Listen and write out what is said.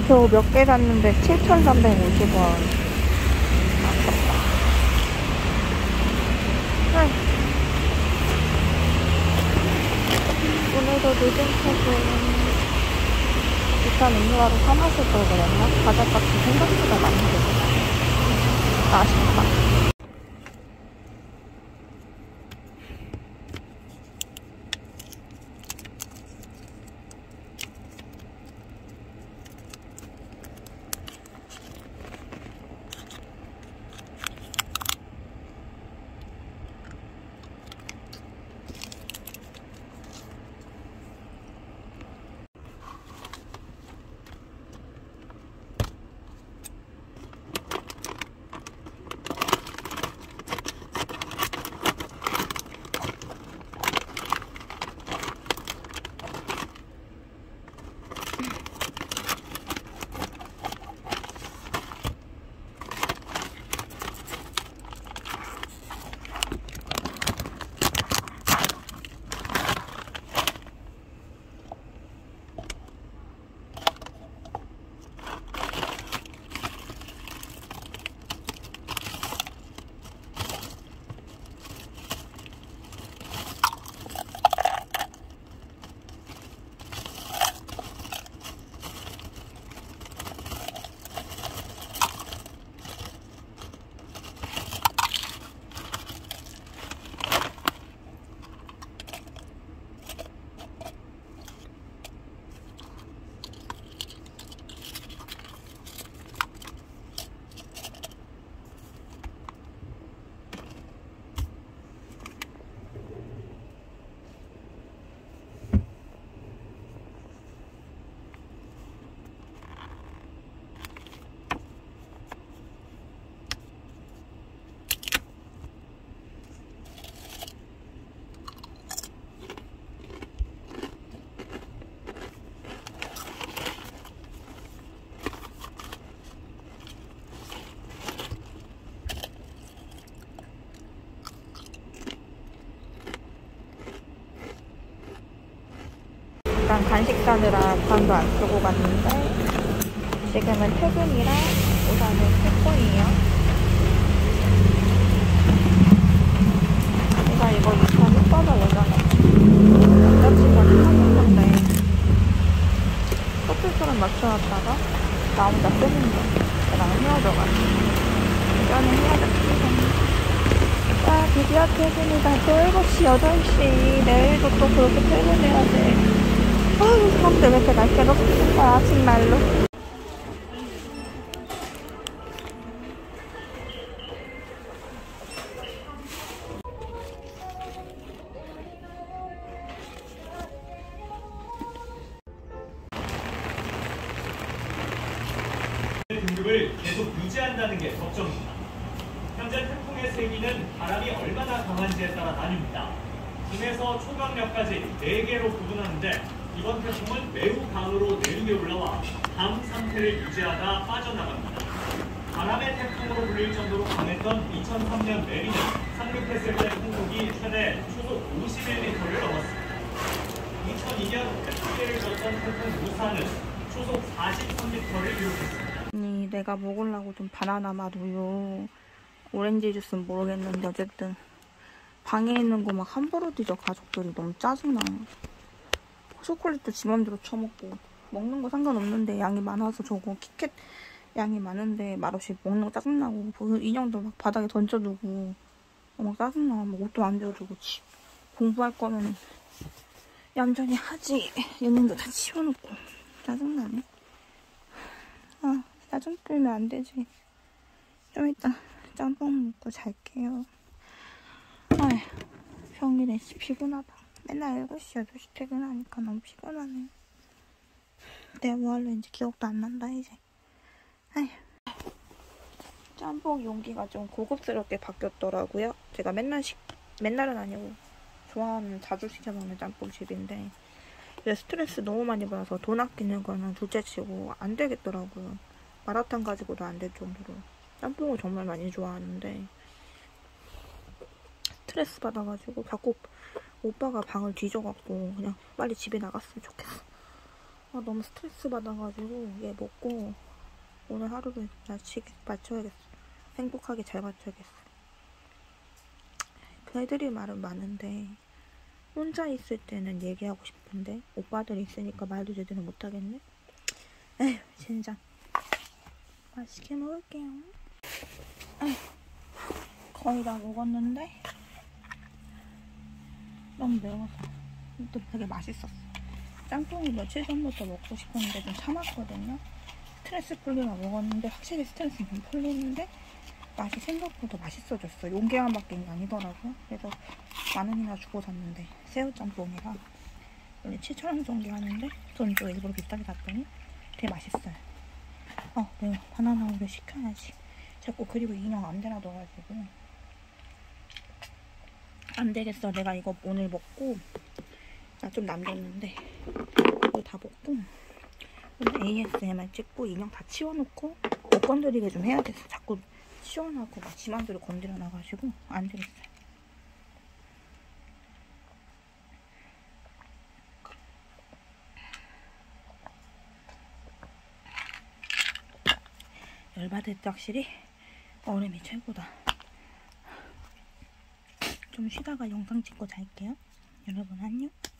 겨우 몇 개 샀는데 7,350원. 오늘도 늦은 퇴근. 일단 음료라도 사 마실 걸 그랬나? 과자값이 생각보다 많이 들어. 아쉽다. 일단 간식 사느라 방도 안 쓰고 갔는데 지금은 퇴근이라 우선은 살 거예요. 제가 이거 2,600원 예전에 남자친구한테 사준 건데 커플처럼 맞춰놨다가 나 혼자 쓰는 거 걔랑 헤어져가지고 예전에 헤어졌지. 와, 드디어 퇴근이다. 또 7시, 8시 내일도 또 그렇게 퇴근해야 돼. 아유, 사람들 왜 이렇게 날개 높은 거야, 정말로. 등급을 계속 유지한다는 게 걱정입니다. 현재 태풍의 세기는 바람이 얼마나 강한지에 따라 나뉩니다. 중에서 초강력까지 4개로 구분하는데 이번 태풍은 매우 강으로 내륙에 올라와 강 상태를 유지하다 빠져나갑니다. 바람의 태풍으로 불릴 정도로 강했던 2003년 메리는 상륙했을 때 풍속이 최대 초속 51m를 넘었습니다. 2002년 태풍계를 졌던 태풍 무사는 초속 43m를 기록했습니다. 아니, 내가 먹으려고 좀 바나나 맛 우유, 오렌지 주스는 모르겠는데 어쨌든 방에 있는 거 막 함부로 뒤져. 가족들이 너무 짜증나. 초콜릿도 지 맘대로 쳐먹고 먹는 거 상관없는데 양이 많아서 저거 키캣 양이 많은데 말없이 먹는 거 짜증나고 인형도 막 바닥에 던져두고 막 짜증나. 막 옷도 안 지워주고 공부할 거면 얌전히 하지. 얘는 다 치워놓고 짜증나네. 아, 짜증 끌면 안 되지. 좀 이따 짬뽕 먹고 잘게요. 아휴, 평일에 피곤하다. 맨날 7시, 8시 퇴근하니까 너무 피곤하네. 내가 뭐 할랬는지 기억도 안 난다, 이제. 아휴. 짬뽕 용기가 좀 고급스럽게 바뀌었더라고요. 제가 맨날은 아니고 좋아하는, 자주 시켜먹는 짬뽕집인데 스트레스 너무 많이 받아서 돈 아끼는 거는 둘째치고 안 되겠더라고요. 마라탕 가지고도 안 될 정도로 짬뽕을 정말 많이 좋아하는데 스트레스 받아가지고 자꾸 오빠가 방을 뒤져갖고 그냥 빨리 집에 나갔으면 좋겠어. 아, 너무 스트레스 받아가지고 얘 먹고 오늘 하루를 맞춰야겠어. 행복하게 잘 맞춰야겠어. 그 애들이 말은 많은데 혼자 있을 때는 얘기하고 싶은데 오빠들이 있으니까 말도 제대로 못하겠네. 에휴, 진짜. 맛있게 먹을게요. 에휴, 거의 다 먹었는데 너무 매워서. 또 되게 맛있었어. 짬뽕이 며칠 전부터 먹고 싶었는데 좀 참았거든요. 스트레스 풀리면 먹었는데 확실히 스트레스는 좀 풀리는데 맛이 생각보다 맛있어졌어. 용기만밖에 아니더라고요. 그래서 10,000원이나 주고 샀는데 새우짬뽕이라 원래 7,000원 정도 하는데 전 또 일부러 비싸게 샀더니 되게 맛있어요. 내가 바나나 우유 시켜야지. 자꾸 그리고 인형 안대나 넣어가지고 안되겠어. 내가 이거 오늘 먹고 나 좀 남겼는데 이거 다 먹고 오늘 ASMR 찍고 인형 다 치워놓고 못 건드리게 좀 해야겠어. 자꾸 치워놓고 막 지만두를 건드려놔가지고 안되겠어요. 열받을 때 확실히 얼음이 최고다. 좀 쉬다가 영상 찍고 잘게요. 여러분 안녕.